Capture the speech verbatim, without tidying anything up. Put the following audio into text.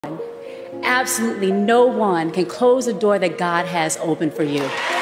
Absolutely no one can close the door that God has opened for you.